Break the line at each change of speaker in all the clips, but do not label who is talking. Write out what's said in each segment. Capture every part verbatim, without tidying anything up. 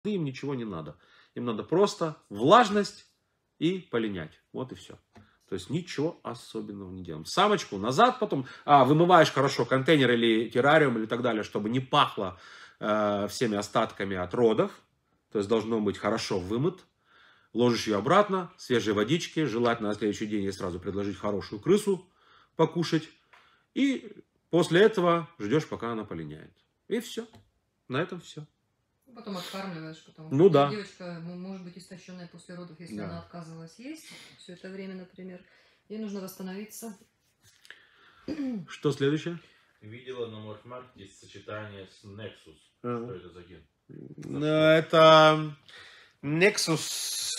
им ничего не надо. Им надо просто влажность и полинять. Вот и все. То есть ничего особенного не делаем. Самочку назад потом, а, вымываешь хорошо контейнер или террариум или так далее, чтобы не пахло э, всеми остатками от родов. То есть должно быть хорошо вымыт. Ложишь ее обратно, свежей водички. Желательно на следующий день ей сразу предложить хорошую крысу покушать. И после этого ждешь, пока она полиняет. И все. На этом все.
Потом откармливаешь, потому
ну,
что
да.
девочка может быть истощенная после родов, если
да.
она отказывалась есть все это время, например. Ей нужно восстановиться.
Что следующее?
Видела на Морфмаркете сочетание с Nexus.
А.
Что это за ген?
Ну, это Nexus.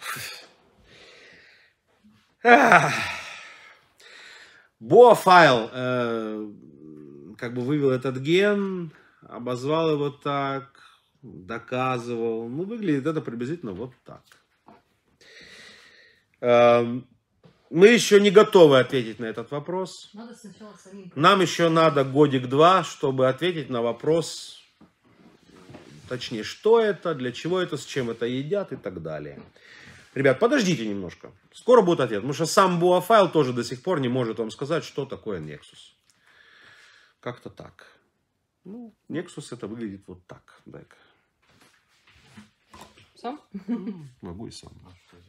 Боафайл э, как бы вывел этот ген, обозвал его так, доказывал. Ну, выглядит это приблизительно вот так. Э, мы еще не готовы ответить на этот вопрос.
Надо сначала самим.
Нам еще надо годик-два, чтобы ответить на вопрос, точнее, что это, для чего это, с чем это едят и так далее. Ребят, подождите немножко. Скоро будет ответ. Потому что сам Боафайл тоже до сих пор не может вам сказать, что такое Nexus. Как-то так. Ну, Nexus это выглядит вот так. Дай-ка.
Сам?
Могу и сам.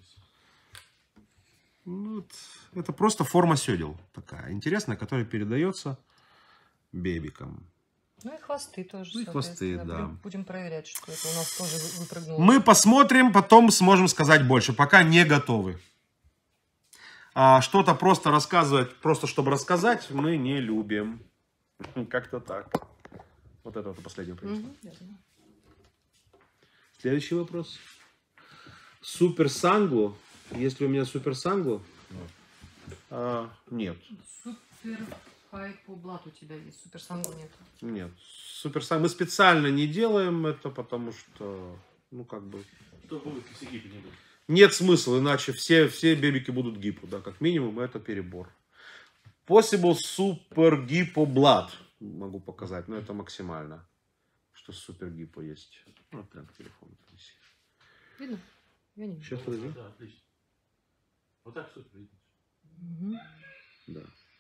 Ну, вот. Это просто форма сёдел. Такая интересная, которая передается бебикам.
Ну и хвосты тоже.
Ну и хвосты, да.
Будем проверять, что это у нас тоже выпрыгнуло.
Мы посмотрим, потом сможем сказать больше. Пока не готовы. А что-то просто рассказывать, просто чтобы рассказать, мы не любим. Как-то так. Вот это вот последний вопрос.
Угу,
следующий вопрос. Супер Санглу. Есть ли у меня Супер Санглу? А, нет.
Супер Хайпоблат у тебя есть. Супер Санглу нет.
Нет. Супер Санглу. Мы специально не делаем это, потому что, ну как бы...
Что будет, если гипы не будет?
Нет смысла, иначе все, все бебики будут гипу, да, как минимум это перебор. Possible Super Gippo Blood могу показать, но это максимально, что супер гипо есть. Вот прям к телефону.
Видно? Я не вижу.
Сейчас подожди.
Да, отлично. Вот так супер видно.
Угу.
Да.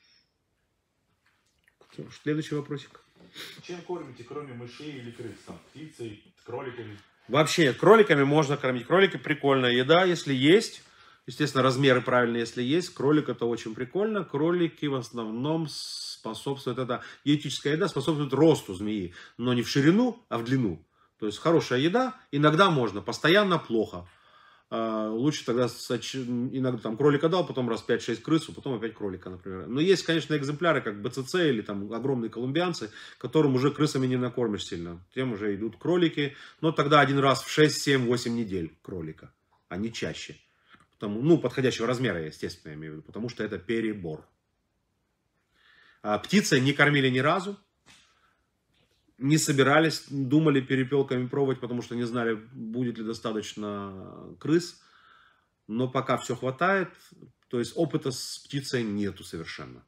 Следующий вопросик.
Чем кормите, кроме мышей или крыс? Там, птицей, кроликами?
Вообще, кроликами можно кормить. Кролики прикольная еда, если есть. Естественно, размеры правильные, если есть. Кролик это очень прикольно. Кролики в основном способствуют, это диетическая еда, способствует росту змеи. Но не в ширину, а в длину. То есть хорошая еда. Иногда можно, постоянно плохо. Лучше тогда иногда там кролика дал, потом раз пять-шесть крысу, потом опять кролика, например. Но есть, конечно, экземпляры, как бэ цэ цэ или там огромные колумбианцы, которым уже крысами не накормишь сильно. Тем уже идут кролики. Но тогда один раз в шесть, семь, восемь недель кролика, а не чаще. Потому, ну, подходящего размера, естественно, я имею в виду, потому что это перебор. А птицы не кормили ни разу. Не собирались, думали перепелками пробовать, потому что не знали, будет ли достаточно крыс. Но пока все хватает, то есть опыта с птицей нету совершенно.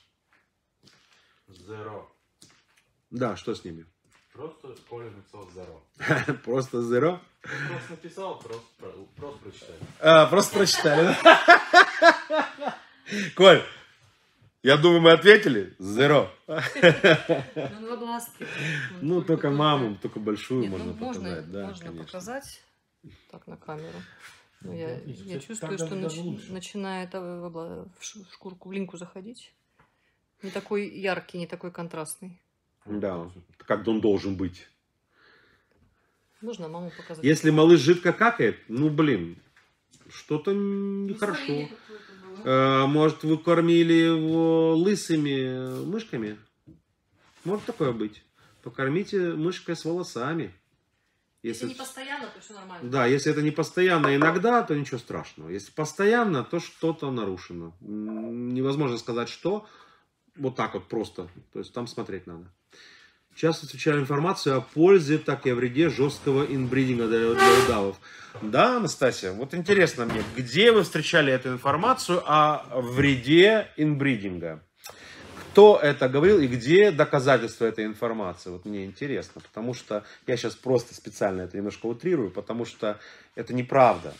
Zero.
Да, что с ними?
Просто Коля написал zero.
Просто zero?
Просто написал, просто, просто прочитали.
А, просто прочитали, да? Коль, я думаю, мы ответили. Zero.
Ну, два глазки.
Ну, только маму, только большую
Нет,
можно
ну,
показать.
можно,
Да,
можно
конечно.
показать так на камеру. Но я,
Отлично.
я
Кстати,
чувствую,
так
что
даже
нач-
лучше.
начинает в, обла- в ш- шкурку, в линьку заходить. Не такой яркий, не такой контрастный.
Да, как он должен быть.
Можно маму показать?
Если малыш жидко какает, ну, блин, что-то нехорошо. Э, Может, вы кормили его лысыми мышками? Может такое быть. Покормите мышкой с волосами.
Если не постоянно, то все нормально.
Да, если это не постоянно, иногда, то ничего страшного. Если постоянно, то что-то нарушено. М, Невозможно сказать, что. Вот так вот просто. То есть там смотреть надо. Часто встречаю информацию о пользе, так и о вреде жесткого инбридинга для, для удавов. Да, Анастасия, вот интересно мне, где вы встречали эту информацию о вреде инбридинга? кто это говорил и где доказательства этой информации. Вот мне интересно, потому что я сейчас просто специально это немножко утрирую, потому что это неправда.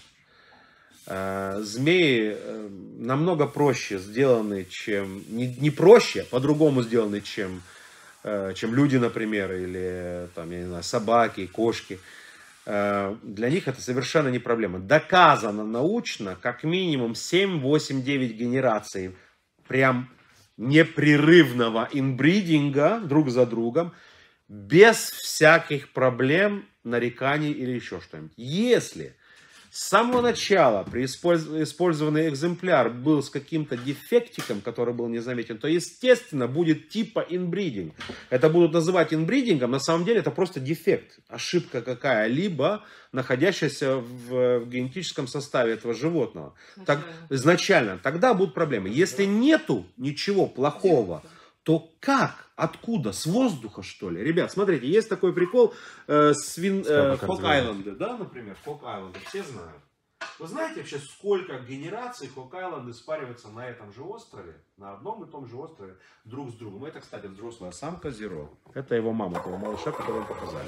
Змеи намного проще сделаны, чем... Не, не проще, а по-другому сделаны, чем, чем люди, например, или там, я не знаю, собаки, кошки. Для них это совершенно не проблема. Доказано научно, как минимум семь, восемь, девять генераций прям непрерывного инбридинга друг за другом, без всяких проблем, нареканий или еще что-нибудь. Если с самого начала при использованный экземпляр был с каким-то дефектиком, который был незаметен, то, естественно, будет типа инбридинг. Это будут называть инбридингом, на самом деле это просто дефект, ошибка какая-либо, находящаяся в, в генетическом составе этого животного. Так, изначально. Тогда будут проблемы. Если нету ничего плохого, то как? Откуда? С воздуха, что ли? Ребят, смотрите, есть такой прикол э, свин, э, Хок-Айленды, да, например, Хок-Айленды, все знают. Вы знаете вообще, сколько генераций Хок-Айленды спариваются на этом же острове, на одном и том же острове, друг с другом? Это, кстати, взрослая самка Зеро. Это его мама, этого малыша, которого показали.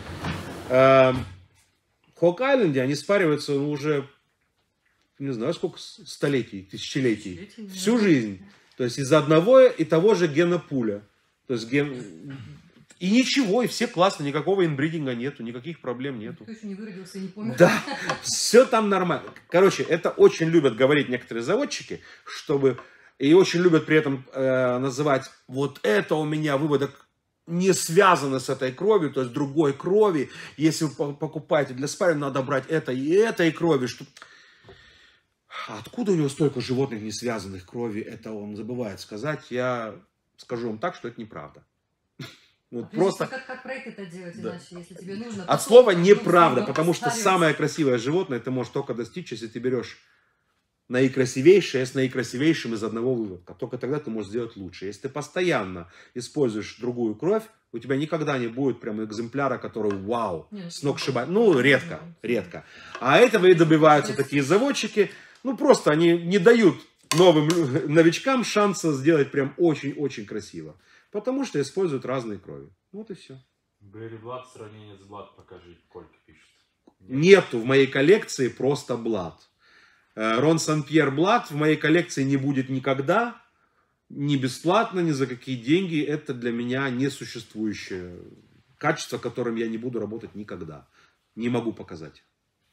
Э, в Хок-Айленде они спариваются уже, не знаю, сколько столетий, тысячелетий, всю жизнь. То есть из одного и того же генопуля. То есть ген... И ничего, и все классно, никакого инбридинга нету, никаких проблем нету.
Никто еще не выродился и не помер.
Да, все там нормально. Короче, это очень любят говорить некоторые заводчики, чтобы... И очень любят при этом э, называть, вот это у меня выводок не связано с этой кровью, то есть другой крови. Если вы покупаете для спаривания, надо брать это и этой крови, чтобы... Откуда у него столько животных, не связанных крови, это он забывает сказать. Я скажу вам так, что это неправда. Вот
а
просто...
Как, как проект это делать,
да.
иначе, если тебе нужно...
От слова неправда, потому что самое красивое животное ты можешь только достичь, если ты берешь наикрасивейшее с наикрасивейшим из одного выводка. Только тогда ты можешь сделать лучше. Если ты постоянно используешь другую кровь, у тебя никогда не будет прям экземпляра, который вау,
Нет,
с ног шибает. Ну, редко, редко. А этого и добиваются такие заводчики. Ну, просто они не дают новым новичкам шанса сделать прям очень-очень красиво. Потому что используют разные крови. Вот и все.
Берри Блад в сравнении с Блад покажи, Колька пишет.
Нету в моей коллекции просто Блад. Рон Сан-Пьер Блад в моей коллекции не будет никогда. Ни бесплатно, ни за какие деньги. Это для меня несуществующее качество, которым я не буду работать никогда. Не могу показать.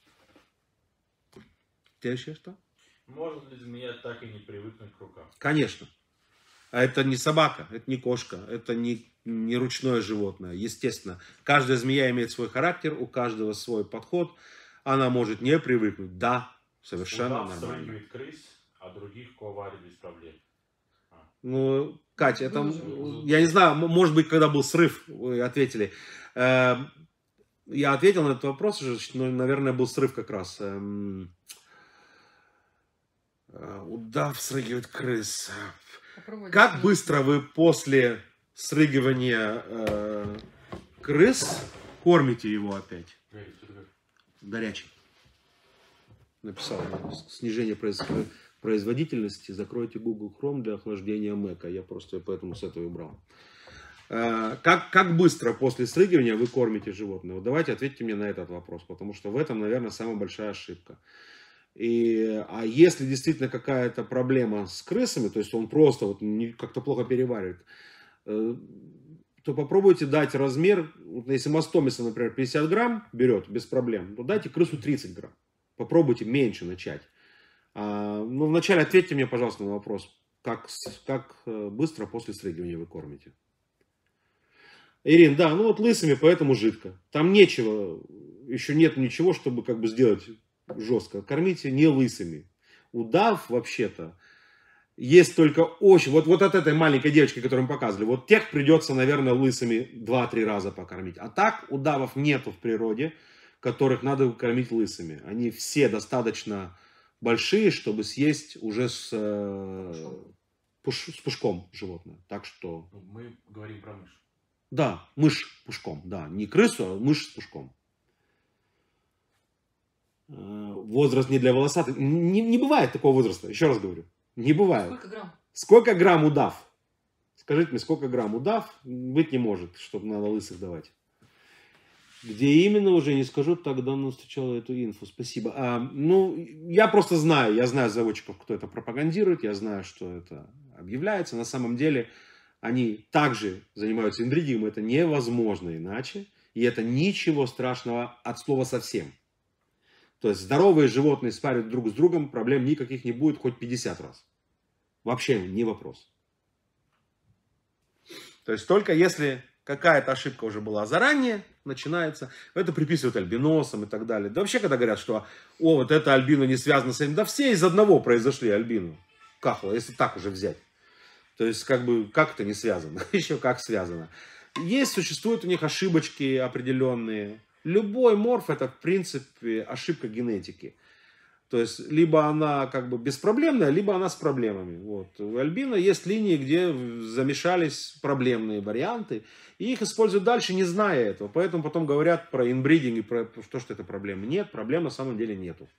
Ты еще что?
Может ли змея так и не привыкнуть к рукам?
Конечно. А это не собака, это не кошка, это не, не ручное животное. Естественно, каждая змея имеет свой характер, у каждого свой подход. Она может не привыкнуть. Да, совершенно
Удав
нормально.
стрыгивает крыс, а других коварит без проблем. А.
Ну, Катя, это, я не знаю, может быть, когда был срыв, вы ответили. Я ответил на этот вопрос уже, но, наверное, был срыв как раз. Удав срыгивает крыс.
Попробуй
Как
дать.
быстро вы после срыгивания э, крыс кормите его опять? Горячий. Написал. Снижение произ... производительности. Закройте Google Chrome для охлаждения Mac. Я просто поэтому с этого убрал. Э, как, как быстро после срыгивания вы кормите животное? Вот давайте ответьте мне на этот вопрос. Потому что в этом, наверное, самая большая ошибка. И, а если действительно какая-то проблема с крысами, то есть он просто вот как-то плохо переваривает, э, то попробуйте дать размер, вот если мастомиса, например, пятьдесят грамм берет без проблем, то дайте крысу тридцать грамм. Попробуйте меньше начать. А, ну, вначале ответьте мне, пожалуйста, на вопрос, как, как быстро после срыгивания вы кормите. Ирин, да, ну вот лысыми, поэтому жидко. Там нечего, еще нет ничего, чтобы как бы сделать... жестко. Кормите не лысыми. Удав, вообще-то, есть только очень... Вот, вот от этой маленькой девочки, которую мы показывали, вот тех придется, наверное, лысыми два-три раза покормить. А так удавов нету в природе, которых надо кормить лысыми. Они все достаточно большие, чтобы съесть уже с, э, пуш, с пушком животное. Так что...
Мы говорим про мышь.
Да, мышь пушком. Да, не крысу, а мышь с пушком. Возраст не для волосатых. Не, не бывает такого возраста, еще раз говорю. Не бывает.
Сколько грамм?
Сколько грамм удав? Скажите мне, сколько грамм удав быть не может, чтобы надо лысых давать? Где именно, уже не скажу, так давно встречала эту инфу. Спасибо. А, ну, я просто знаю, я знаю заводчиков, кто это пропагандирует, я знаю, что это объявляется. На самом деле, они также занимаются инбридингом, это невозможно иначе. И это ничего страшного от слова совсем. То есть здоровые животные спарят друг с другом, проблем никаких не будет хоть пятьдесят раз. Вообще не вопрос. То есть только если какая-то ошибка уже была заранее, начинается, это приписывают альбиносам и так далее. Да вообще, когда говорят, что о, вот это альбино не связано с этим, да все из одного произошли альбино. Кахла, если так уже взять. То есть, как бы, как это не связано? Еще как связано. Есть, существуют у них ошибочки определенные. Любой морф это, в принципе, ошибка генетики. То есть, либо она как бы беспроблемная, либо она с проблемами. Вот. У альбино есть линии, где замешались проблемные варианты, и их используют дальше, не зная этого. Поэтому потом говорят про инбридинг и про то, что это проблема. Нет, проблем на самом деле нету.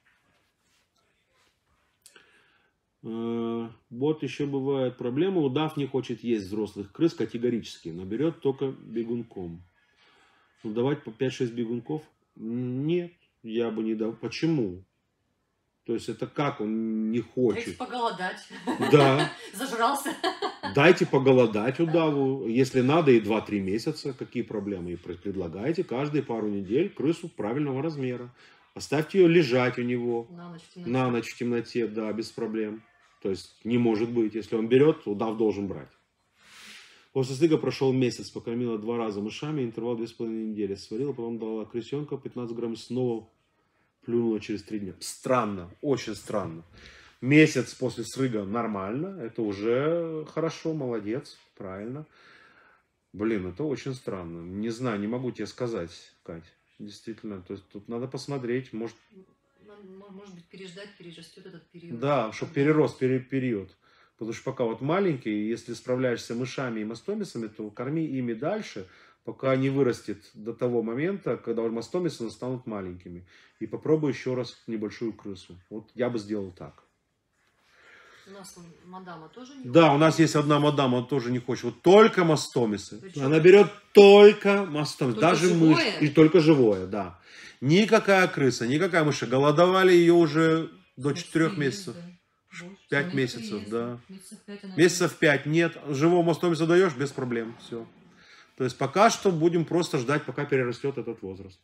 Вот еще бывает проблема. Удав не хочет есть взрослых крыс категорически, но берет только бегунком. Ну, давать по пять-шесть бегунков? Нет, я бы не дал. Почему? То есть это как он не хочет?
Дайте поголодать.
Да.
Зажрался.
Дайте поголодать удаву. Если надо, и два-три месяца. Какие проблемы? И предлагайте каждые пару недель крысу правильного размера. Оставьте ее лежать у него.
На ночь в темноте.
На ночь в темноте, да, без проблем. То есть не может быть. Если он берет, удав должен брать. После стыга прошел месяц. Покормила два раза мышами. Интервал две с половиной недели. Сварила, потом дала крысенка. пятнадцать грамм снова плюнула через три дня. Странно. Очень странно. Месяц после срыга нормально. Это уже хорошо. Молодец. Правильно. Блин, это очень странно. Не знаю, не могу тебе сказать, Кать. Действительно. То есть тут надо посмотреть. Может,
может быть, переждать, перерастет этот период.
Да, чтобы перерос период. Потому что пока вот маленький, если справляешься мышами и мастомисами, то корми ими дальше, пока не вырастет до того момента, когда мастомисы станут маленькими. И попробуй еще раз небольшую крысу. Вот я бы сделал так.
У нас мадама тоже не
Да,
хочет.
у нас есть одна мадама, она тоже не хочет. Вот только мастомисы.
Причем?
Она берет только мастомисы.
Только
Даже
живое?
мышь. И только живое, да. Никакая крыса, никакая мышь. Голодовали ее уже до четырех месяцев. Пять месяцев, да.
Месяцев пять, она
Месяцев пять нет. Живого мастомиса даешь, без проблем. Все. То есть пока что будем просто ждать, пока перерастет этот возраст.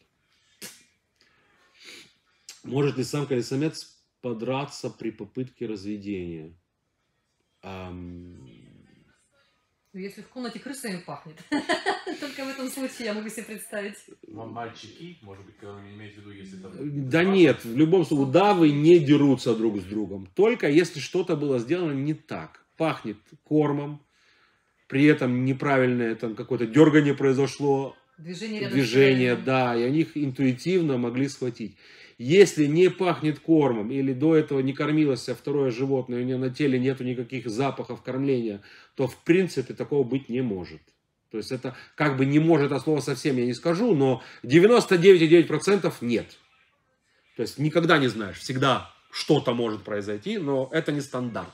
Может ли самка или самец подраться при попытке разведения? Ам...
Если в комнате крысами пахнет. Только в этом случае я могу себе представить.
Мальчики, может быть, когда имеете в виду, если там...
Да нет, в любом случае, удавы не дерутся друг с другом. Только если что-то было сделано не так. Пахнет кормом, при этом неправильное там какое-то дергание произошло,
Движение рядом
движение,
с
да, и они их интуитивно могли схватить. Если не пахнет кормом, или до этого не кормилось второе животное, у нее на теле нету никаких запахов кормления, то в принципе такого быть не может. То есть это как бы не может, от слова совсем я не скажу, но девяносто девять и девять процентов нет. То есть никогда не знаешь, всегда что-то может произойти, но это не стандарт.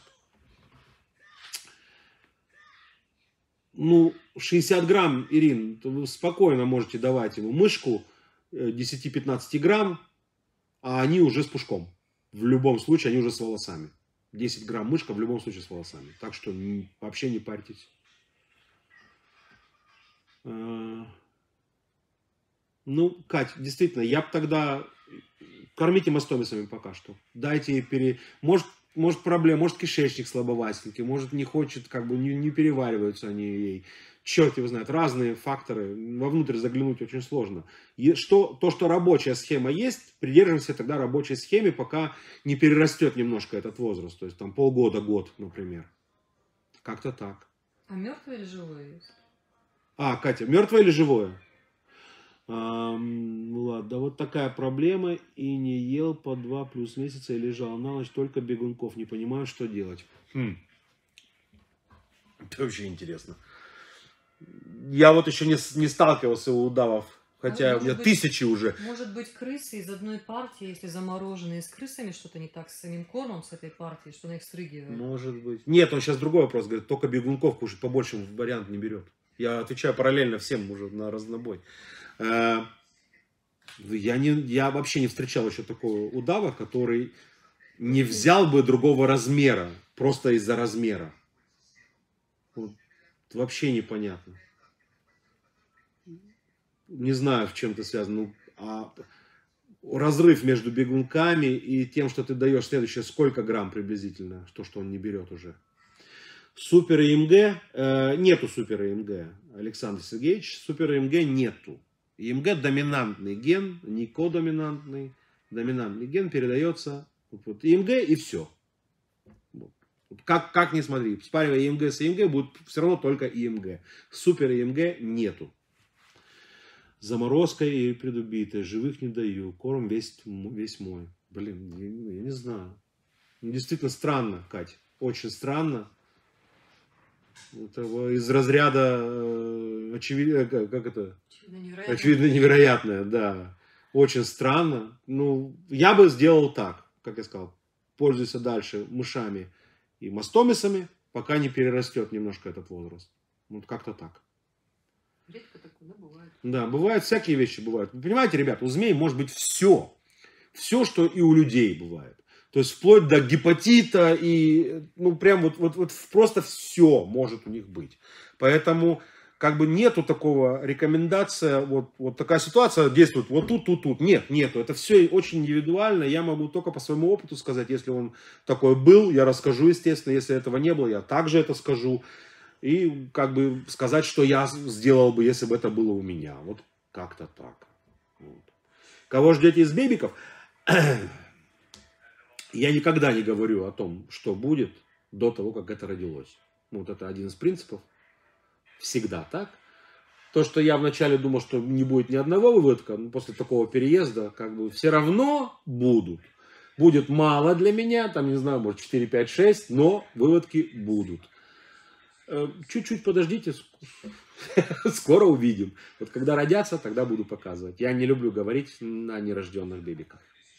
Ну, шестьдесят грамм, Ирин, то вы спокойно можете давать ему мышку десять-пятнадцать грамм, а они уже с пушком. В любом случае, они уже с волосами. десять грамм мышка в любом случае с волосами. Так что вообще не парьтесь. Ну, Кать, действительно, я бы тогда... Кормите мастомисами пока что. Дайте ей пере... Может, может проблема, может кишечник слабоватенький, может не хочет, как бы не, не перевариваются они ей. Черт его знает, разные факторы. Вовнутрь заглянуть очень сложно. И что, то, что рабочая схема есть, придерживаемся тогда рабочей схеме, пока не перерастет немножко этот возраст. То есть там полгода, год, например. Как-то так.
А мертвое или живое есть?
А, Катя, мертвое или живое? А, ладно, да вот такая проблема. И не ел по два плюс месяца и лежал на ночь только бегунков. Не понимаю, что делать. Хм. Это вообще интересно. Я вот еще не, не сталкивался у удавов Хотя у меня
Может быть,
тысячи уже.
может быть, крысы из одной партии, если замороженные с крысами, что-то не так с самим кормом, с этой партией, что она их стрыгивает.
Может быть. Нет, он сейчас другой вопрос говорит. Только бегунков кушать, побольше вариант не берет. Я отвечаю параллельно всем уже на разнобой. Э, Я, не, я вообще не встречал еще такого удава, который не взял бы другого размера. Просто из-за размера. Вот, вообще непонятно. Не знаю, в чем это связано. Ну, а разрыв между бегунками и тем, что ты даешь следующее, сколько грамм приблизительно, то, что он не берет уже. Супер ИМГ, э, нету супер ИМГ, Александр Сергеевич, супер ИМГ нету. ИМГ доминантный ген, не кодоминантный, доминантный ген передается, вот, вот, ИМГ и все. Вот. Как, как ни смотри, спаривая ИМГ с ИМГ, будет все равно только ИМГ. Супер ИМГ нету. Заморозка и предубитая, живых не даю, корм весь, весь мой. Блин, я, я не знаю. Действительно странно, Кать, очень странно. Это из разряда э, очевидно, как, как это?
Очевидно невероятно.
Очевидно невероятное, да. Очень странно. Ну, я бы сделал так, как я сказал, пользуйся дальше мышами и мастомисами, пока не перерастет немножко этот возраст. Вот как-то так.
Редко такое, да, бывает.
Да, бывают всякие вещи бывают. Вы понимаете, ребят, у змей может быть все. Все, что и у людей бывает. То есть вплоть до гепатита и, ну, прям вот, вот, вот просто все может у них быть. Поэтому, как бы нету такого рекомендация, вот, вот такая ситуация действует вот тут, тут, тут. Нет, нету. Это все очень индивидуально. Я могу только по своему опыту сказать, если он такой был, я расскажу, естественно. Если этого не было, я также это скажу. И как бы сказать, что я сделал бы, если бы это было у меня. Вот как-то так. Вот. Кого ждете из бебиков? Я никогда не говорю о том, что будет до того, как это родилось. Вот это один из принципов. Всегда так. То, что я вначале думал, что не будет ни одного выводка, но после такого переезда, как бы все равно будут. Будет мало для меня, там, не знаю, может четыре, пять, шесть, но выводки будут. Чуть-чуть подождите, скоро увидим. Вот когда родятся, тогда буду показывать. Я не люблю говорить на нерожденных бебиках.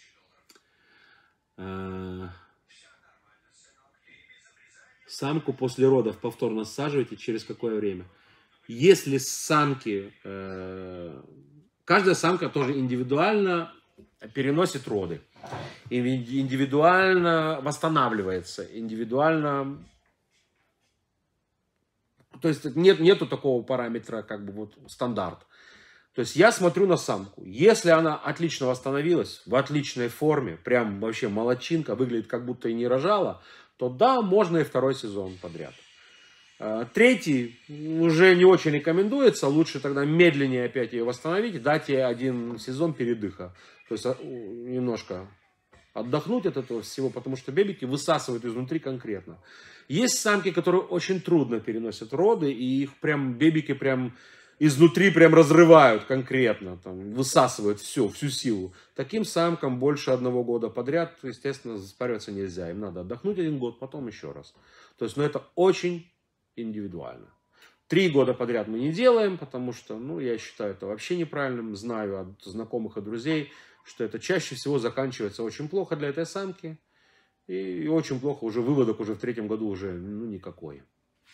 Самку после родов повторно саживаете через какое время? Если самки, каждая самка тоже индивидуально переносит роды, индивидуально восстанавливается, индивидуально, то есть нет, нету такого параметра, как бы вот стандарт. То есть я смотрю на самку. Если она отлично восстановилась, в отличной форме, прям вообще молодчинка, выглядит как будто и не рожала, то да, можно и второй сезон подряд. Третий уже не очень рекомендуется. Лучше тогда медленнее опять ее восстановить, дать ей один сезон передыха. То есть немножко отдохнуть от этого всего, потому что бебики высасывают изнутри конкретно. Есть самки, которые очень трудно переносят роды, и их прям бебики прям изнутри прям разрывают конкретно, там, высасывают все, всю силу. Таким самкам больше одного года подряд, естественно, спариваться нельзя. Им надо отдохнуть один год, потом еще раз. То есть, ну, это очень индивидуально. Три года подряд мы не делаем, потому что, ну, я считаю это вообще неправильным. Знаю от знакомых и друзей, что это чаще всего заканчивается очень плохо для этой самки. И очень плохо, уже выводок уже в третьем году уже, ну, никакой.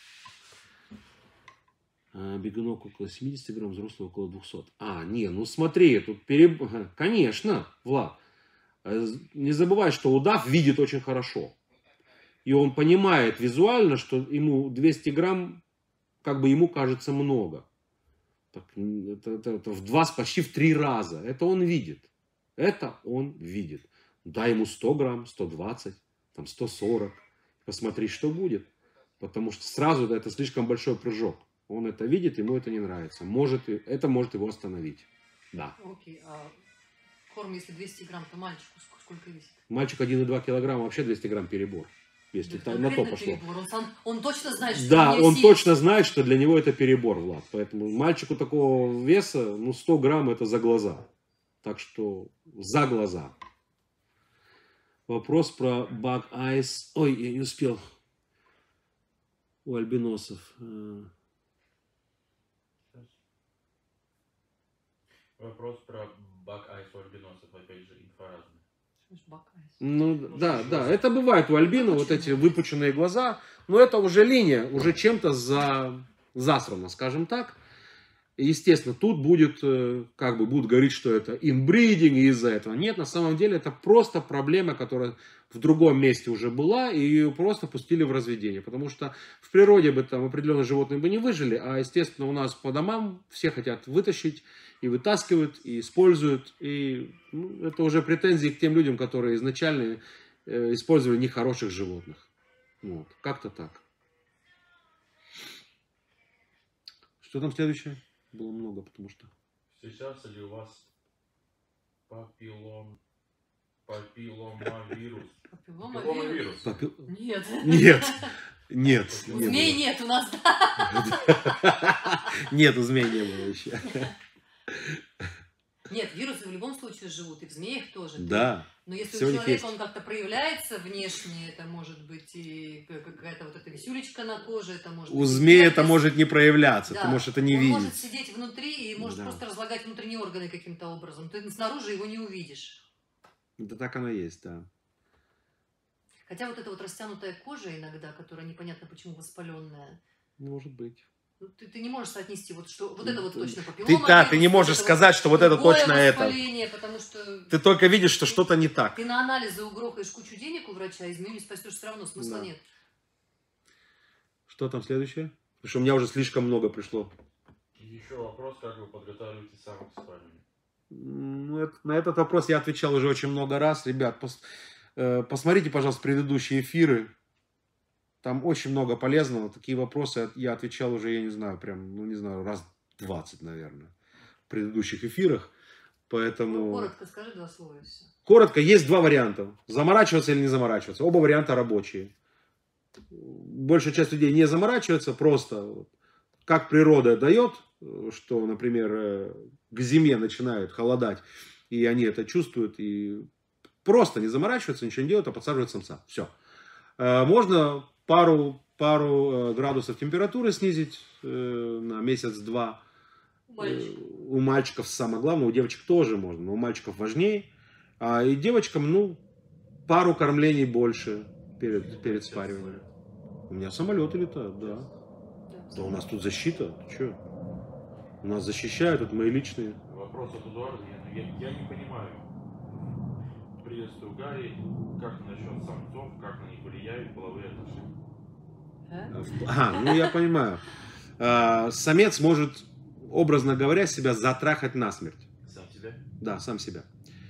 Бегунок около семидесяти грамм, взрослый около двухсот. А, не, ну смотри, тут переб... Конечно, Влад. Не забывай, что удав видит очень хорошо. И он понимает визуально, что ему двести грамм, как бы ему кажется много. Так, это, это, это в два, почти в три раза. Это он видит. Это он видит. Дай ему сто грамм, сто двадцать, там сто сорок. Посмотри, что будет. Потому что сразу да, это слишком большой прыжок. Он это видит, ему это не нравится. Может, это может его остановить. Да.
Окей, а корм, если двести грамм, то мальчику сколько весит?
Мальчик один и два килограмма, вообще двести грамм перебор. Если
Да,
на то пошло.
Перебор. Он, сам, он точно знает, что
да, он
силит.
точно знает, что для него это перебор, Влад. Поэтому мальчику такого веса, ну, сто грамм это за глаза. Так что за глаза. Вопрос про Bug Eyes. Ой, я не успел. У альбиносов.
Вопрос про бак-айс у альбиносов, опять же, инфа разная.
Ну,
Ну,
да,
что
да,
же.
это бывает у альбина, вот эти
Выпученные.
выпученные глаза, но это уже линия, уже чем-то за, засрана, скажем так. И, естественно, тут будет, э, как бы, будут говорить, что это инбридинг из-за этого. Нет, на самом деле это просто проблема, которая в другом месте уже была, и ее просто пустили в разведение. Потому что в природе бы там определенные животные бы не выжили, а, естественно, у нас по домам все хотят вытащить, и вытаскивают, и используют. И ну, это уже претензии к тем людям, которые изначально э, использовали нехороших животных. Вот, как-то так. Что там следующее? Было много, потому что...
Встречался ли у вас папиллом... папилломавирус?
Папилломавирус?
Папи-
Нет.
Нет, нет.
У
не
Змей
было.
нет у нас.
Нет, у змей не было еще.
Нет, вирусы в любом случае живут, и в змеях тоже.
Да.
Но если
Всё
у
у них
человека
есть.
он как-то проявляется внешне, это может быть и какая-то вот эта висюлечка на коже, это может
У
быть
змеи это
герпес.
может не проявляться,
Да.
ты можешь это не
Он
видеть.
может сидеть внутри и может
Да.
просто разлагать внутренние органы каким-то образом. Ты снаружи его не увидишь.
Да так оно и есть, да.
Хотя вот эта вот растянутая кожа иногда, которая непонятно почему воспаленная,
Может быть.
ну, ты, ты не можешь соотнести вот что вот это вот
Ты-
точно
ты,
папиллома.
да, ты не можешь сказать, что вот это точно это.
Воспаление, потому что
Ты только видишь, что что-то не так.
ты на анализы угрохаешь кучу денег у врача, и змею не спасешь все равно, смысла
Да.
нет.
Что там следующее? Потому что у меня уже слишком много пришло.
Еще вопрос, как вы подготавливаете самок к спариванию?
Ну, это- на этот вопрос я отвечал уже очень много раз. Ребят, пос- э, посмотрите, пожалуйста, предыдущие эфиры. Там очень много полезного. Такие вопросы я отвечал уже, я не знаю, прям, ну не знаю, раз двадцать, наверное, в предыдущих эфирах. Поэтому...
Ну, коротко скажи два слова и все.
Коротко, есть два варианта. Заморачиваться или не заморачиваться. Оба варианта рабочие. Большая часть людей не заморачивается, просто вот, как природа дает, что, например, э, к зиме начинает холодать, и они это чувствуют, и просто не заморачиваются, ничего не делают, а подсаживают самца. Все. Можно пару, пару э, градусов температуры снизить э, на месяц-два.
Мальчик.
Э, У мальчиков самое главное, у девочек тоже можно, но у мальчиков важнее. А и девочкам, ну, пару кормлений больше перед, перед спариванием. У меня самолеты летают, да. Да у нас тут защита, ты что? У нас защищают, это мои личные.
Вопрос от Эдуарда. Я, я, я не понимаю. Приветствую, Гарри. Как насчет самцов, как на них влияют половые отношения?
А?
А, ну я понимаю. А, самец может, образно говоря, себя затрахать насмерть.
Сам себя?
Да, сам себя.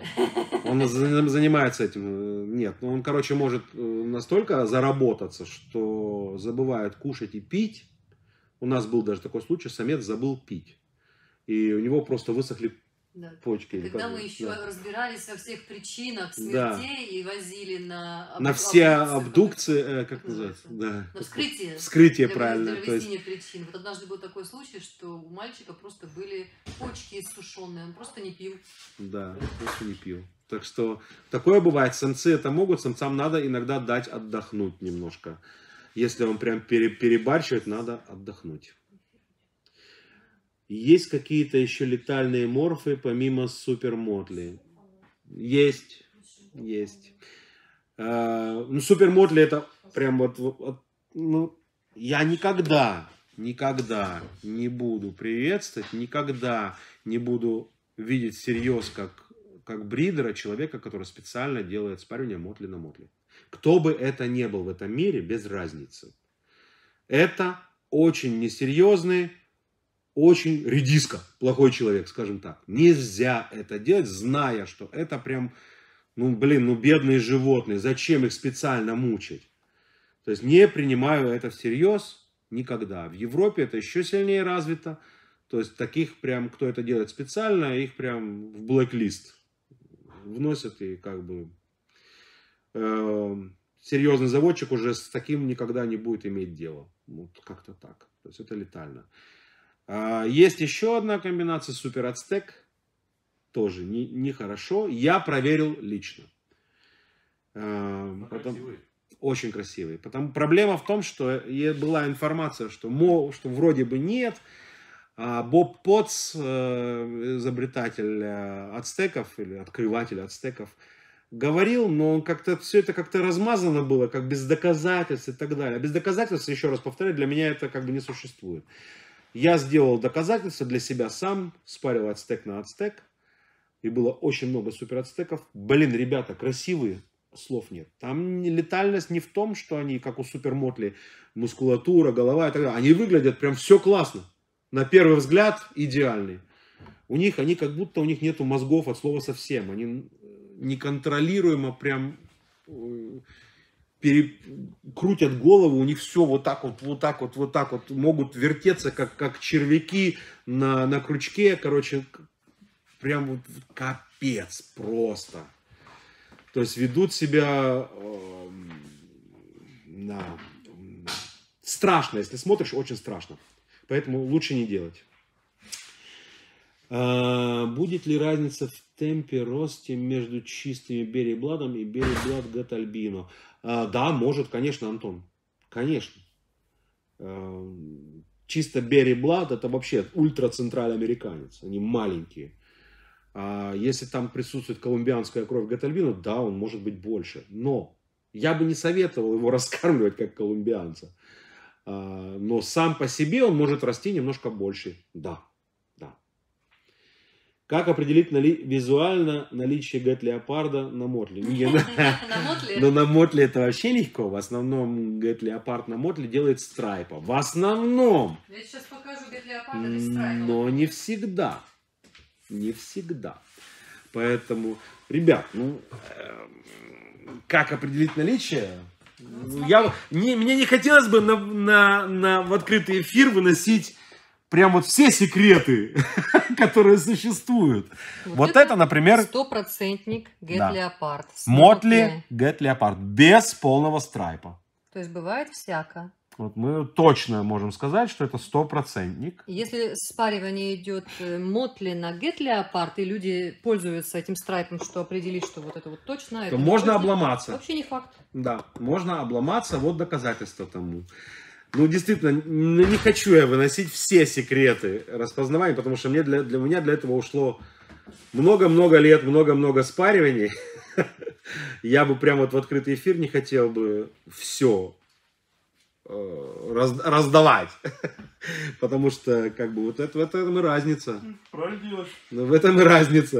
Он за- занимается этим. Нет, ну он, короче, может э, настолько заработаться, что забывает кушать и пить. У нас был даже такой случай, самец забыл пить. И у него просто высохли
Да.
почки. или
Когда
как
мы
бы,
еще
да.
разбирались во всех причинах
Да.
смертей и возили на...
На
аб-
все
абдукции,
абдукции, э, как
как
называется?
называется?
Да.
На вскрытие.
Вскрытие,
для,
правильно.
Для
То есть,
выяснения причин. Вот однажды был такой случай, что у мальчика просто были почки иссушенные, он просто не пил.
да, просто не пил. Так что такое бывает. Самцы это могут, самцам надо иногда дать отдохнуть немножко. Если он прям пере- перебарщивает, надо отдохнуть. Есть какие-то еще летальные морфы помимо супермотли? Есть, есть. А, ну, супермотли это прям вот, вот- вот, ну, я никогда, никогда не буду приветствовать, никогда не буду видеть всерьез как, как бридера человека, который специально делает спаривание мотли на мотли. Кто бы это ни был в этом мире, без разницы. Это очень несерьезный, очень редиска, плохой человек, скажем так. Нельзя это делать, зная, что это прям, ну блин, ну бедные животные, зачем их специально мучить? То есть не принимаю это всерьез никогда. В Европе это еще сильнее развито. То есть таких прям, кто это делает специально, их прям в блэк-лист вносят и как бы э, серьезный заводчик уже с таким никогда не будет иметь дело. Вот как-то так. То есть это летально. А, есть еще одна комбинация Супер Ацтек. Тоже нехорошо. Не, не Я проверил лично. А,
Ну,
потом,
красивые.
очень красивые. Потом проблема в том, что была информация, что, мол, что вроде бы нет. А Боб Потц, э, изобретатель э, ацтеков или открыватель ацтеков, говорил, но он как-то все это как-то размазано было, как без доказательств и так далее. Без доказательств, еще раз повторяю, для меня это как бы не существует. Я сделал доказательства для себя сам, спарил ацтек на ацтек, и было очень много супер ацтеков. Блин, ребята, красивые, слов нет. Там летальность не в том, что они, как у Супер Мотли, мускулатура, голова и так далее. Они выглядят прям все классно. На первый взгляд идеальные. У них, они как будто у них нету мозгов от слова совсем. Они неконтролируемо прям пере... крутят голову, у них все вот так вот, вот так вот, вот так вот, могут вертеться, как, как червяки на, на крючке, короче, прям вот капец просто. То есть ведут себя э, на... страшно, если смотришь, очень страшно. Поэтому лучше не делать. А, будет ли разница в темпе росте между чистыми Берри Бладом и Берри Блад Get Albino? А, да, может, конечно, Антон. Конечно. А, чисто Берри Блад это вообще ультра-центральноамериканец. Они маленькие. А если там присутствует колумбианская кровь Get Albino, да, он может быть больше. Но я бы не советовал его раскармливать как колумбианца. А, но сам по себе он может расти немножко больше. Да. Как определить нали... визуально наличие Гет-леопарда на мотле?
На мотле?
Но на мотле это вообще легко. В основном Гет-леопард на мотле делает страйпа. В основном.
Я сейчас покажу Гет-леопарда без страйпа.
Но не всегда. Не всегда. Поэтому, ребят, ну, как определить наличие? Ну, я, не, мне не хотелось бы на, на, на, в открытый эфир выносить прям вот все секреты, которые существуют. Вот, вот это, это, например...
Стопроцентник Гет-леопард.
Да. Мотли Гет-леопард. Без полного страйпа.
То есть бывает всяко.
Вот мы точно можем сказать, что это стопроцентник.
Если спаривание идет Мотли на Гет-леопард, и люди пользуются этим страйпом, что определить, что вот это вот точно...
То
это
можно
точно,
обломаться.
Вообще не факт.
Да, можно обломаться. Вот доказательство тому. Ну, действительно, не хочу я выносить все секреты распознавания, потому что мне для, для меня для этого ушло много-много лет, много-много спариваний. Я бы прямо вот в открытый эфир не хотел бы все раз, раздавать. Потому что, как бы, вот это, в этом и разница.
Правильно делаешь.
В этом и разница.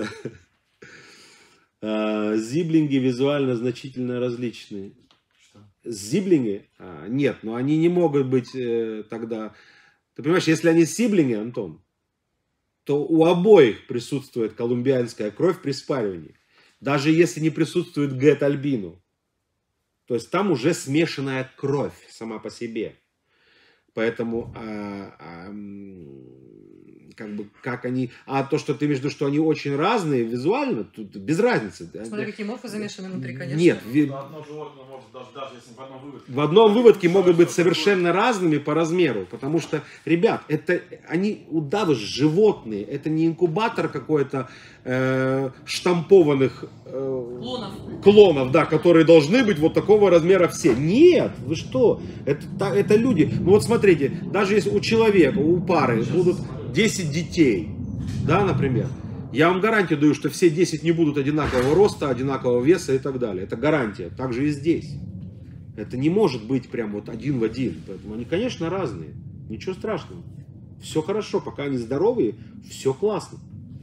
Зиблинги визуально значительно различные. Зиблинги? А, нет, но они не могут быть э, тогда... Ты понимаешь, если они сиблинги, Антон, то у обоих присутствует колумбианская кровь при спаривании. Даже если не присутствует Get Albino. То есть там уже смешанная кровь сама по себе. Поэтому... А, а, как бы, как они... А то, что ты имеешь в виду, что они очень разные визуально, тут без разницы.
Смотри, какие морфы замешаны внутри, конечно.
Нет. Ви...
Одно животное может, даже, даже если в одном выводке...
В одном выводке могут быть совершенно разными по размеру. Потому что, ребят, это они удавы животные. Это не инкубатор какой-то э, штампованных э,
клонов.
клонов, да, которые должны быть вот такого размера все. Нет, вы что? Это, это люди. Ну вот смотрите, даже если у человека, у пары будут десять детей, да, например, я вам гарантию даю, что все десять не будут одинакового роста, одинакового веса и так далее. Это гарантия. Так же и здесь. Это не может быть прям вот один в один. Поэтому они, конечно, разные. Ничего страшного. Все хорошо. Пока они здоровые, все классно.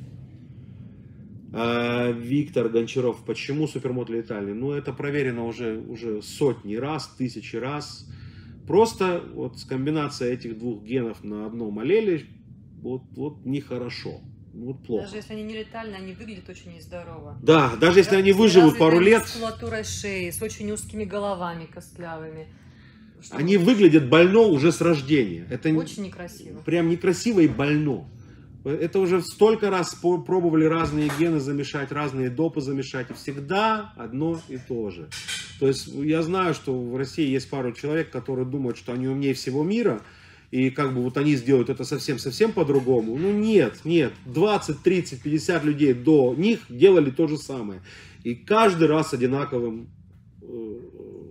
А, Виктор Гончаров. Почему супермод летальный? Ну, это проверено уже, уже сотни раз, тысячи раз. Просто вот с комбинацией этих двух генов на одном аллеле вот, вот нехорошо. Вот плохо.
Даже если они не летальны, они выглядят очень нездорово.
Да, даже если они выживут пару лет.
С мускулатурой шеи, с очень узкими головами костлявыми. Что
они выглядят больно уже с рождения. Это
очень некрасиво.
Прям некрасиво и больно. Это уже столько раз пробовали разные гены замешать, разные допы замешать. И всегда одно и то же. То есть я знаю, что в России есть пару человек, которые думают, что они умнее всего мира. И как бы вот они сделают это совсем-совсем по-другому. Ну нет, нет. двадцать, тридцать, пятьдесят людей до них делали то же самое. И каждый раз одинаковым,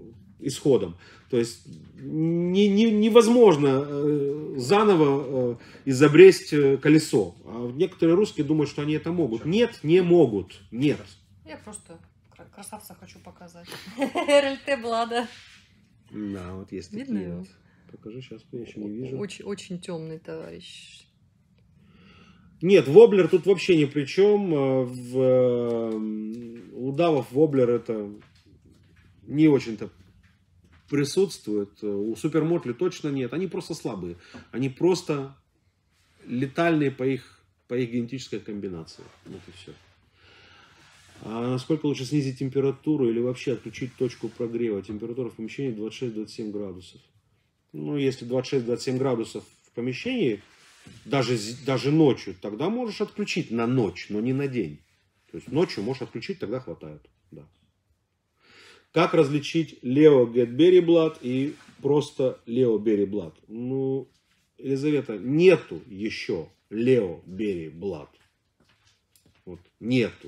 исходом. То есть не, не, невозможно э, заново э, изобрести колесо. А некоторые русские думают, что они это могут. Нет, не могут. Нет.
Я просто красавца хочу показать. эр эл тэ Блада.
Да, вот есть
Видно
такие
его?
вот. Покажи, сейчас я еще не вижу.
Очень, очень темный товарищ.
Нет, воблер тут вообще ни при чем. В, у давов воблер это не очень-то присутствует. У супермотли точно нет. Они просто слабые. Они просто летальные по их, по их генетической комбинации. Вот и все. А насколько лучше снизить температуру или вообще отключить точку прогрева? Температура в помещении двадцать шесть — двадцать семь градусов. Ну, если двадцать шесть — двадцать семь градусов в помещении, даже, даже ночью, тогда можешь отключить на ночь, но не на день. То есть ночью можешь отключить, тогда хватает. Да. Как различить Leo Get Berry Blood и просто Leo Berry Blood? Ну, Елизавета, нету еще Leo Berry Blood. Вот, нету.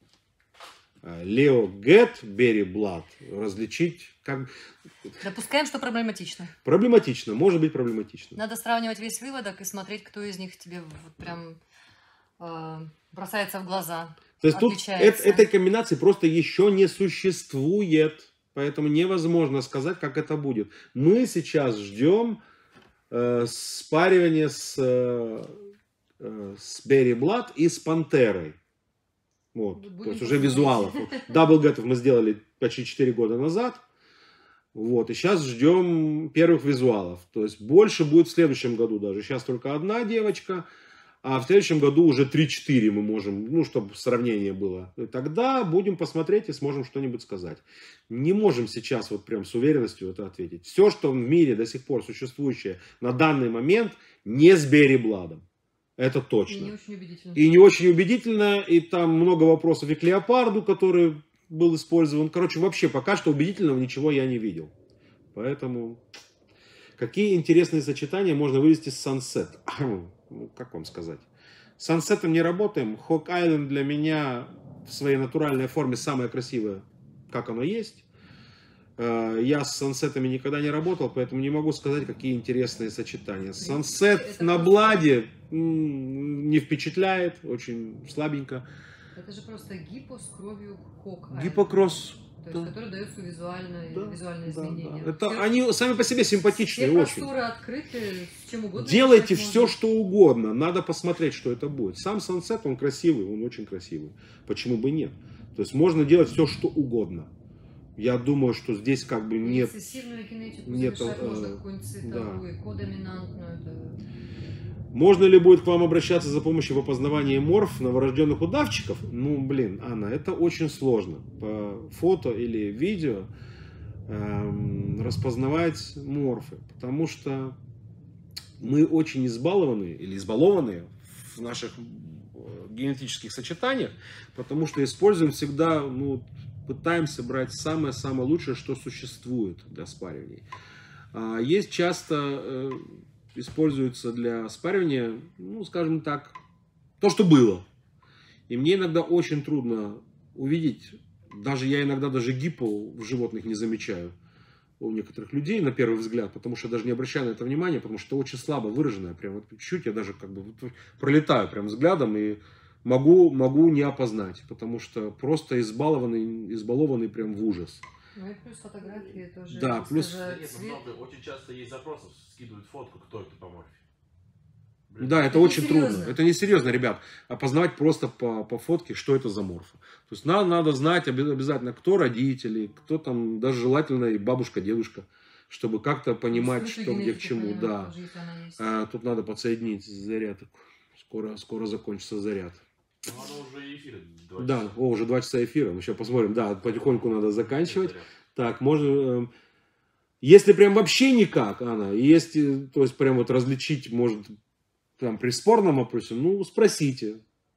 Leo Get Berry Blood различить как...
Допускаем, что проблематично.
Проблематично, может быть проблематично.
Надо сравнивать весь выводок и смотреть, кто из них тебе вот прям э, бросается в глаза.
То есть тут это, этой комбинации просто еще не существует. Поэтому невозможно сказать, как это будет. Мы сейчас ждем э, спаривания с, э, с Berry Blood и с Пантерой. Вот, то есть уже визуалов. Даблгетов мы сделали почти четыре года назад. Вот, и сейчас ждем первых визуалов. То есть больше будет в следующем году даже. Сейчас только одна девочка, а в следующем году уже три-четыре мы можем, ну, чтобы сравнение было. И тогда будем посмотреть и сможем что-нибудь сказать. Не можем сейчас вот прям с уверенностью это ответить. Все, что в мире до сих пор существующее на данный момент, не с Берри Бладом. Это точно.
И не очень убедительно.
И не очень убедительно. И там много вопросов и к леопарду, который был использован. Короче, вообще пока что убедительного ничего я не видел. Поэтому какие интересные сочетания можно вывести с Sunset? Ну, как вам сказать? С Sunset не работаем. Hawk Island для меня в своей натуральной форме самое красивое, как оно есть. Я с сансетами никогда не работал, поэтому не могу сказать, какие интересные сочетания. Сансет на Бладе не впечатляет, очень слабенько.
Это же просто гипо с кровью Hawk.
Гипокросс.
То есть, да. Который дается визуальное, да, визуальное
да,
изменение.
Да. Это,
все,
они сами по себе симпатичные
все
очень.
просторы открыты, с чем угодно.
Делайте все, что угодно. Надо посмотреть, что это будет. Сам Sunset, он красивый, он очень красивый. Почему бы нет? То есть можно делать все, что угодно. Я думаю, что здесь как бы нет...
Рецессивную кинетику
нет,
замешать
э,
можно какую-нибудь цветовую,
да.
кодоминантную. Это...
Можно ли будет к вам обращаться за помощью в опознавании морф новорожденных удавчиков? Ну, блин, Анна, это очень сложно. По фото или видео эм, распознавать морфы. Потому что мы очень избалованы или избалованы в наших генетических сочетаниях. Потому что используем всегда... Ну, пытаемся брать самое-самое лучшее, что существует для спаривания. Есть часто э, используется для спаривания, ну, скажем так, то, что было. И мне иногда очень трудно увидеть, даже я иногда даже гипо в животных не замечаю у некоторых людей на первый взгляд, потому что даже не обращаю на это внимания, потому что это очень слабо выраженное, прям вот чуть-чуть я даже как бы пролетаю прям взглядом и Могу, могу не опознать, потому что просто избалованный, избалованный прям в ужас.
Ну и плюс фотографии тоже.
Да, плюс...
Нет, много, очень часто есть запросы, скидывают фотку, кто это по морфе. Блин.
Да, это, это очень
серьезно.
трудно. Это не серьезно, ребят. Опознавать просто по, по фотке, что это за морфа. То есть надо, надо знать обязательно, кто родители, кто там, даже желательно и бабушка, дедушка, чтобы как-то понимать, что где к чему. Да. А, тут надо подсоединить заряд. Скоро, скоро закончится заряд.
Ну, оно уже эфир.
Да, о, уже два часа эфира. Мы сейчас посмотрим. Да, потихоньку надо заканчивать. Так, можно... Если прям вообще никак, Анна, если, то есть прям вот различить, может, там при спорном вопросе, ну, спросите.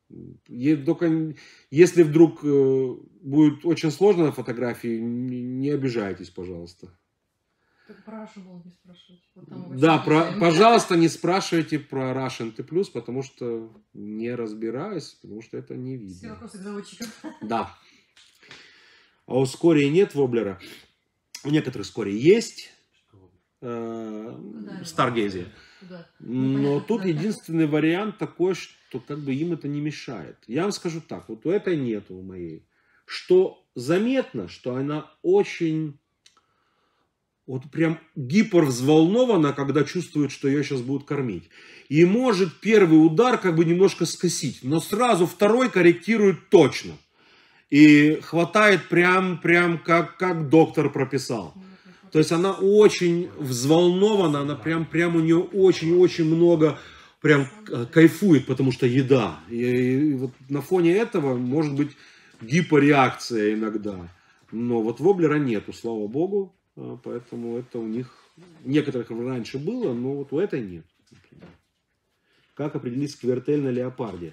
Только если вдруг будет очень сложно на фотографии, не обижайтесь, пожалуйста.
Так про Russian Ball не спрашивайте. Вот
да, про, пожалуйста, не спрашивайте про Russian T+, потому что не разбираюсь, потому что это не видно.
Все вопросы к заводчикам.
Да. А у Скории нет воблера. У некоторых скорее есть э, Stargaze. Но тут единственный вариант такой, что как бы им это не мешает. Я вам скажу так, вот у этой нету у моей. Что заметно, что она очень вот прям гипервзволнована, когда чувствует, что ее сейчас будут кормить. И может первый удар как бы немножко скосить, но сразу второй корректирует точно. И хватает прям, прям как, как доктор прописал. То есть она очень взволнована, она прям, прям у нее очень-очень много прям кайфует, потому что еда. И, и вот на фоне этого может быть гиперреакция иногда. Но вот воблера нету, слава богу. Поэтому это у них, некоторых раньше было, но вот у этой нет. Например. Как определить сквертель на леопарде?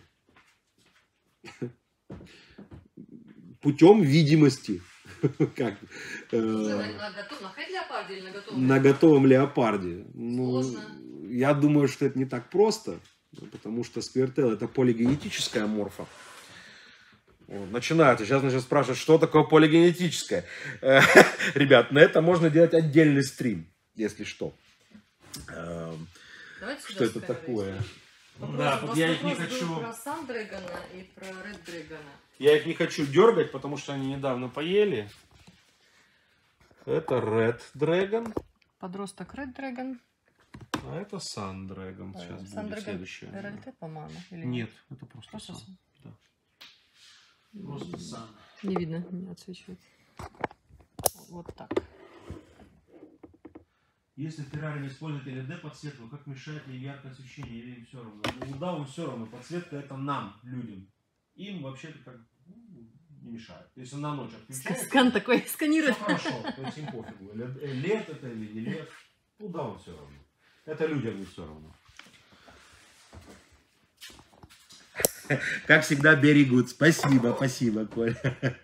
Путем видимости. Как, э,
на, готов, на леопарде или на готовом
на готовом леопарде. Ну,
Сложно.
я думаю, что это не так просто, потому что сквертел это полигенетическая морфа. Вот, начинают. Сейчас начнут спрашивать, что такое полигенетическое. Ребят, на это можно делать отдельный стрим, если что.
Давайте
Что это такое?
Вопрос,
Да,
вопрос,
вот я их не
вопрос
хочу...
был про Сандрэгона и про Реддрэгона.
Я их не хочу дергать, потому что они недавно поели. Это Red Dragon.
Подросток Реддрэгон.
А это Sun Dragon. Сейчас будет
Сандрэгон
следующее.
РЛТ, по-моему, или
Нет, это просто,
Просто
Sun.
Sun.
Да. Просто Sun.
Не видно, не отсвечивает. Вот так.
Если в террариуме используют эл и ди подсветку, как мешает ли яркое освещение, или им все равно? Ну, удавам все равно, подсветка это нам, людям. Им вообще-то как ну, не мешает. Если на ночь отключается,
Скан такой,
все
сканирует.
хорошо, то есть им пофигу. Лет это или не лет, удавам все равно. Это людям не все равно. Как всегда, берегут. Спасибо, спасибо, Коля.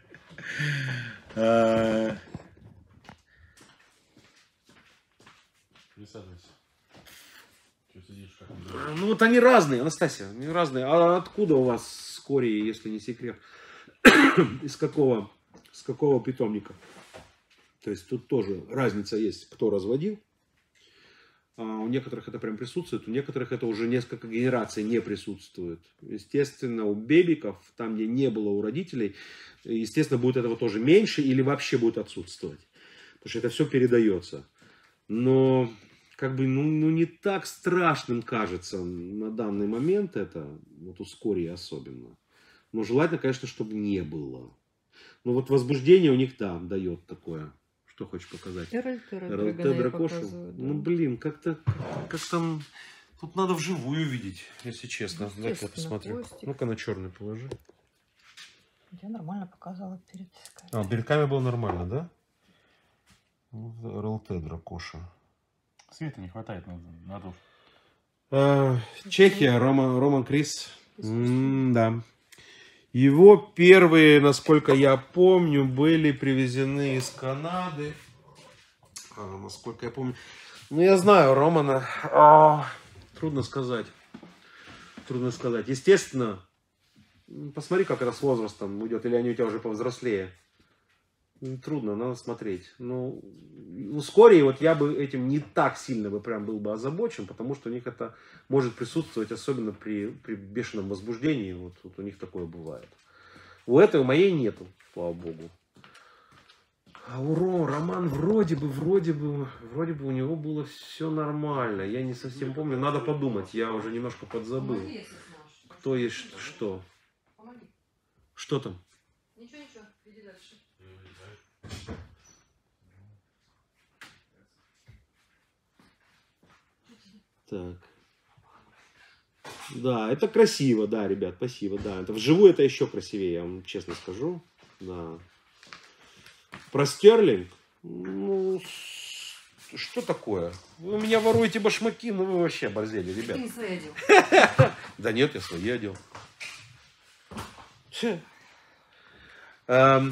Присаживайся. Что сидишь, как
Ну вот они разные, Анастасия, они разные. А откуда у вас скорее, если не секрет? Из какого, с какого питомника? То есть тут тоже разница есть, кто разводил. А у некоторых это прям присутствует, у некоторых это уже несколько генераций не присутствует. Естественно, у бебиков, там где не было у родителей, естественно, будет этого тоже меньше или вообще будет отсутствовать. Потому что это все передается. Но как бы ну, ну не так страшным кажется на данный момент это, вот у скории особенно. Но желательно, конечно, чтобы не было. Но вот возбуждение у них, да, дает такое. Что хочешь показать?
РЛТ
РЛТ дракошу.
да.
Ну блин, как-то как там. Тут надо вживую видеть, если честно. Дай-ка я посмотрю.
хвостик.
Ну-ка на черный положи.
Я нормально показала перед
А, перед камерой было нормально, да? РЛТ дракоша.
Света не хватает на, на душ.
А, Чехия, Рома, Роман Крис. М-да. Его первые, насколько я помню, были привезены из Канады. А, насколько я помню. Ну, я знаю Романа. А, трудно сказать. Трудно сказать. Естественно, посмотри, как это с возрастом идет. Или они у тебя уже повзрослее. Трудно, надо смотреть. Ну, у скорее вот я бы этим не так сильно бы прям был бы озабочен, потому что у них это может присутствовать, особенно при, при бешеном возбуждении. Вот, вот у них такое бывает. У этой, у моей нету, слава богу. А у Ро, Роман вроде бы, вроде бы, вроде бы у него было все нормально. Я не совсем помню, надо подумать, я уже немножко подзабыл. Кто есть что. Что там?
Ничего, ничего, иди дальше.
Так. Да, это красиво, да, ребят, спасибо, да. Это вживую это еще красивее, я вам честно скажу. Да. Про Стерлинг. Ну, что такое? Вы у меня воруете башмаки, ну вы вообще борзели, ребят.
Ты не свои одел.
Да нет, я свои одел. Эм,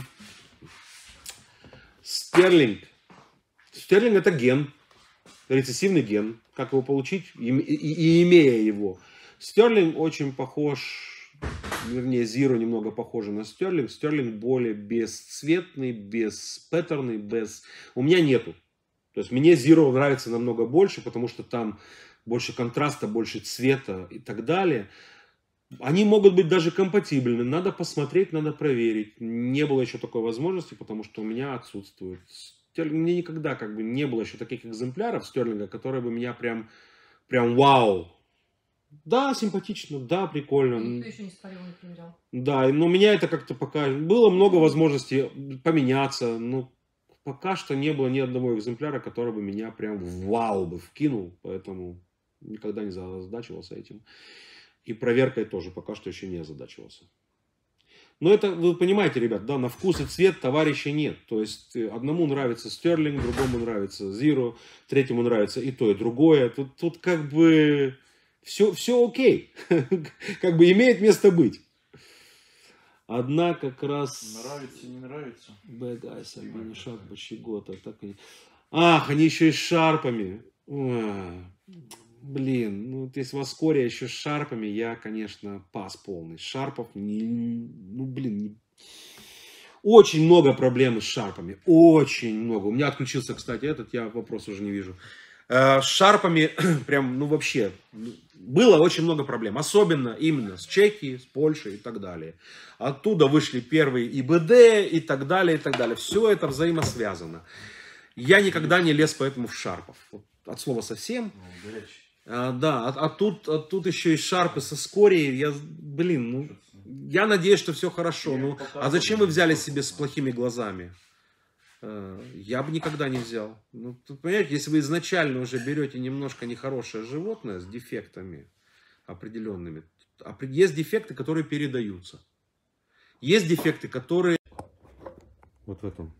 Стерлинг. Стерлинг это ген. Рецессивный ген. Как его получить? И, и, и имея его. Стерлинг очень похож вернее, Zero немного похожа на Sterling. Sterling более бесцветный, беспаттерный, без... У меня нету. То есть мне Zero нравится намного больше, потому что там больше контраста, больше цвета и так далее. Они могут быть даже компатибельны. Надо посмотреть, надо проверить. Не было еще такой возможности, потому что у меня отсутствует. Мне никогда как бы не было еще таких экземпляров Стерлинга, которые бы меня прям, прям вау. Да, симпатично, да, прикольно.
Никто еще не спорил, не примерял.
Да, но меня это как-то пока... Было много возможностей поменяться, но пока что не было ни одного экземпляра, который бы меня прям вау бы вкинул, поэтому никогда не озадачивался этим. И проверкой тоже пока что еще не озадачивался. Но это, вы понимаете, ребят, да, на вкус и цвет товарища нет. То есть одному нравится Sterling, другому нравится Zero, третьему нравится и то, и другое. Тут, тут как бы все, все окей. Как бы имеет место быть. Одна как раз...
Нравится, не нравится.
Бэгайс, обмени шаг, Бочигота. Так и... Ах, они еще и с шарпами. Ой, блин, ну вот если Воскория еще с шарпами, я, конечно, пас полный. Шарпов, не, ну блин, не... очень много проблем с шарпами. Очень много. У меня отключился, кстати, этот, я вопрос уже не вижу. С шарпами прям, ну вообще, было очень много проблем. Особенно именно с Чехией, с Польшей и так далее. Оттуда вышли первые ИБД и так далее, и так далее. Все это взаимосвязано. Я никогда не лез поэтому в шарпов. От слова совсем. А, да, а, а, тут, а тут еще и шарпы со скорией. Я, блин, ну, я надеюсь, что все хорошо. Ну, а зачем вы взяли себе с плохими глазами? Я бы никогда не взял. Ну, тут, понимаете, если вы изначально уже берете немножко нехорошее животное с дефектами определенными, есть дефекты, которые передаются. Есть дефекты, которые... Вот в этом.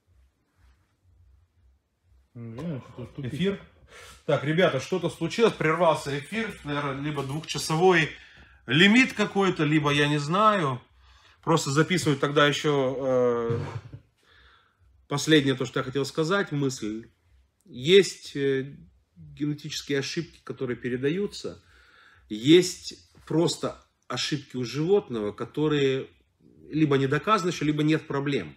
Эфир. Так, ребята, что-то случилось, прервался эфир, наверное, либо двухчасовой лимит какой-то, либо я не знаю. Просто записываю тогда еще... Э Последнее, то, что я хотел сказать, мысль. Есть генетические ошибки, которые передаются. Есть просто ошибки у животного, которые либо не доказаны еще, либо нет проблем.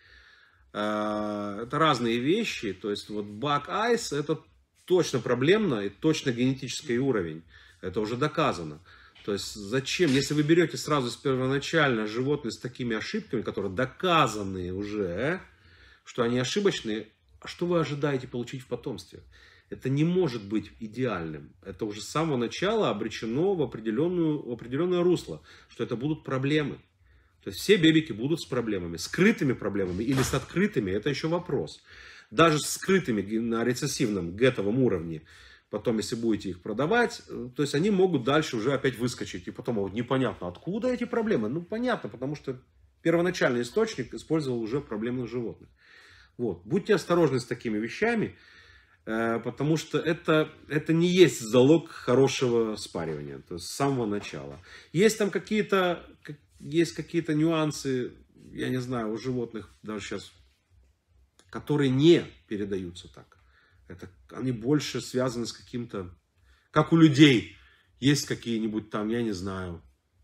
Это разные вещи. То есть вот Bug Eyes это точно проблемно и точно генетический уровень. Это уже доказано. То есть зачем, если вы берете сразу с первоначально животные с такими ошибками, которые доказаны уже, что они ошибочные, а что вы ожидаете получить в потомстве? Это не может быть идеальным. Это уже с самого начала обречено в, определенную, в определенное русло, что это будут проблемы. То есть все бебики будут с проблемами, скрытыми проблемами или с открытыми, это еще вопрос. Даже с скрытыми на рецессивном гетовом уровне, потом если будете их продавать, то есть они могут дальше уже опять выскочить. И потом вот непонятно, откуда эти проблемы? Ну понятно, потому что первоначальный источник использовал уже проблемных животных. Вот. Будьте осторожны с такими вещами, э, потому что это, это не есть залог хорошего спаривания, то есть с самого начала. Есть там какие-то, есть какие-то нюансы, я не знаю, у животных даже сейчас, которые не передаются так. Это, они больше связаны с каким-то, как у людей, есть какие-нибудь там, я не знаю,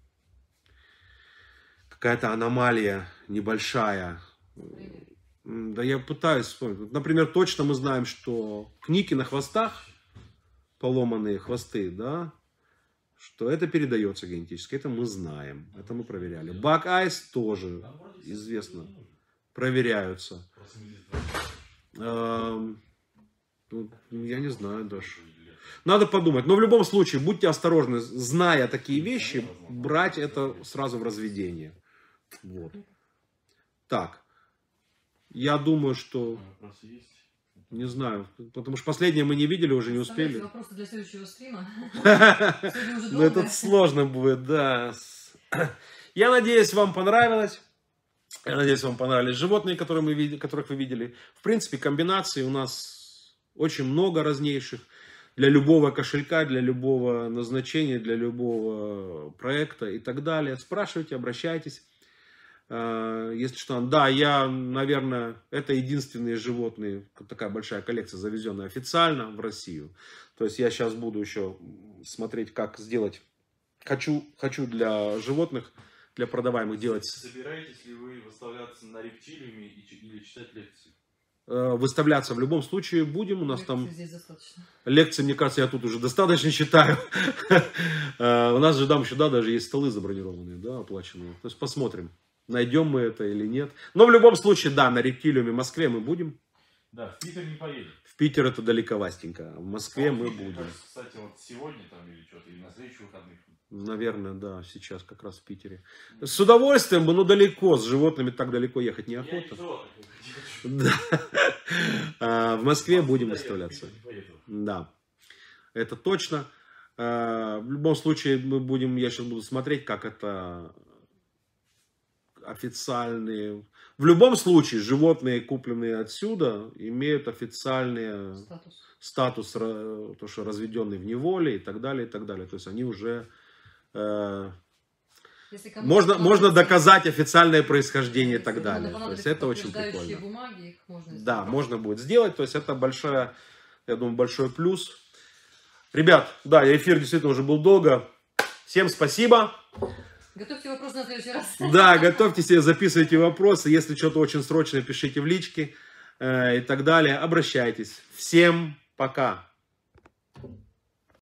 какая-то аномалия небольшая. Да я пытаюсь вспомнить. Например, точно мы знаем, что кники на хвостах, поломанные хвосты, да, что это передается генетически. Это мы знаем. Это мы проверяли. Bug Eyes тоже известно. Проверяются. Я не знаю даже. Надо подумать. Но в любом случае, будьте осторожны, зная такие вещи, брать это сразу в разведение. Вот. Так. Я думаю, что... Не знаю, потому что последнее мы не видели, уже не успели.
Вопросы для следующего стрима.
Ну, это сложно будет, да. Я надеюсь, вам понравилось. Я надеюсь, вам понравились животные, которые мы видели, которых вы видели. В принципе, комбинаций у нас очень много разнейших. Для любого кошелька, для любого назначения, для любого проекта и так далее. Спрашивайте, обращайтесь. Если что, да, я, наверное, это единственные животные, такая большая коллекция, завезенная официально в Россию. То есть я сейчас буду еще смотреть, как сделать хочу, хочу для животных, для продаваемых делать.
Собираетесь ли вы выставляться на рептилиуме или читать лекции?
Выставляться в любом случае будем. У нас
Лекции
там
здесь достаточно.
лекции, мне кажется, я тут уже достаточно считаю. У нас же там еще, да, даже есть столы забронированные, да, оплаченные. То есть посмотрим, найдем мы это или нет. Но в любом случае, да, на рептилиуме в Москве мы будем.
Да, в Питер не поедем.
В Питер это далековастенько. В Москве мы
Питер,
будем.
кажется, кстати, вот сегодня там или что-то, или на следующих выходных.
Наверное, да, сейчас как раз в Питере. С удовольствием бы, но далеко. С животными так далеко ехать неохота. Да. В Москве будем выставляться. Да, это точно. В любом случае, мы будем, я сейчас буду смотреть, как это официальные... В любом случае, животные, купленные отсюда, имеют официальный
Статус.
статус, то, что разведенный в неволе и так далее, и так далее. То есть они уже... Э, можно, можно доказать официальное происхождение и так далее. То есть это очень прикольно.
Бумаги, их можно сделать.
Да, можно будет сделать. То есть это большая, я думаю, большой плюс. Ребят, да, эфир действительно уже был долго. Всем спасибо.
Готовьте вопросы на следующий раз.
Да, готовьте себе, записывайте вопросы. Если что-то очень срочное, пишите в лички э, и так далее. Обращайтесь. Всем пока.